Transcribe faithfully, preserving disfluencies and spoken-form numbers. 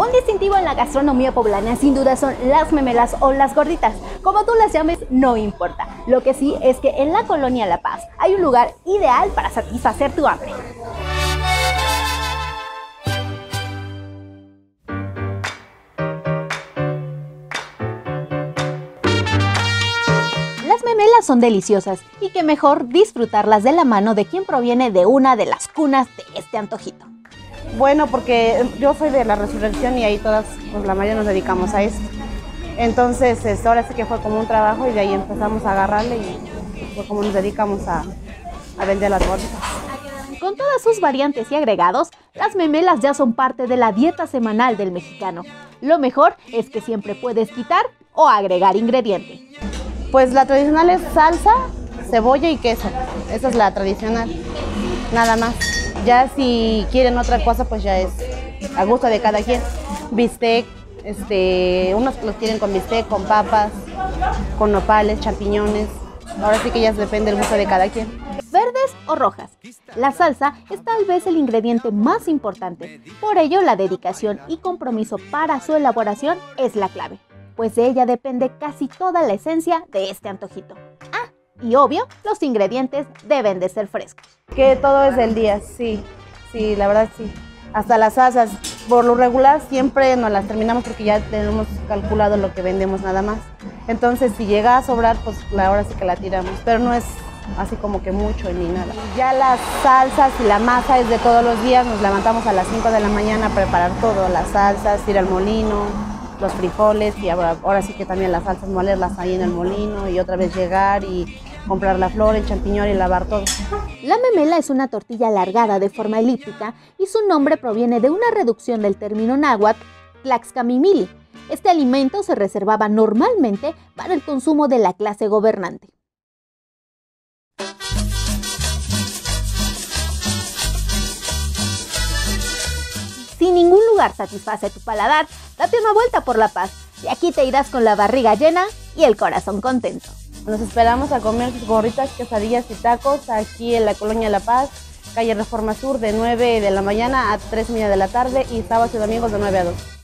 Un distintivo en la gastronomía poblana sin duda son las memelas o las gorditas. Como tú las llames, no importa. Lo que sí es que en la colonia La Paz hay un lugar ideal para satisfacer tu hambre. Las memelas son deliciosas y qué mejor disfrutarlas de la mano de quien proviene de una de las cunas de este antojito. Bueno, porque yo soy de la Resurrección y ahí todas, pues la mayoría nos dedicamos a esto. Entonces, esto, ahora sí que fue como un trabajo y de ahí empezamos a agarrarle y fue como nos dedicamos a, a vender las gorditas. Con todas sus variantes y agregados, las memelas ya son parte de la dieta semanal del mexicano. Lo mejor es que siempre puedes quitar o agregar ingrediente. Pues la tradicional es salsa, cebolla y queso. Esa es la tradicional, nada más. Ya si quieren otra cosa, pues ya es a gusto de cada quien. Bistec, este, unos los quieren con bistec, con papas, con nopales, champiñones. Ahora sí que ya depende del gusto de cada quien. Verdes o rojas. La salsa es tal vez el ingrediente más importante. Por ello, la dedicación y compromiso para su elaboración es la clave, pues de ella depende casi toda la esencia de este antojito. Ah, y obvio, los ingredientes deben de ser frescos. Que todo es del día, sí, sí, la verdad sí. Hasta las salsas, por lo regular siempre nos las terminamos porque ya tenemos calculado lo que vendemos nada más. Entonces si llega a sobrar, pues ahora sí que la tiramos, pero no es así como que mucho ni nada. Ya las salsas y la masa es de todos los días, nos levantamos a las cinco de la mañana a preparar todo, las salsas, ir al molino, los frijoles y ahora, ahora sí que también las salsas molerlas ahí en el molino y otra vez llegar y comprar la flor, el champiñón y lavar todo. La memela es una tortilla alargada de forma elíptica y su nombre proviene de una reducción del término náhuatl tlaxcamimili. Este alimento se reservaba normalmente para el consumo de la clase gobernante. Si ningún lugar satisface tu paladar, date una vuelta por La Paz y aquí te irás con la barriga llena y el corazón contento. Nos esperamos a comer sus gorditas, quesadillas y tacos aquí en la colonia La Paz, calle Reforma Sur, de nueve de la mañana a tres y media de la tarde y sábados y domingos de nueve a dos.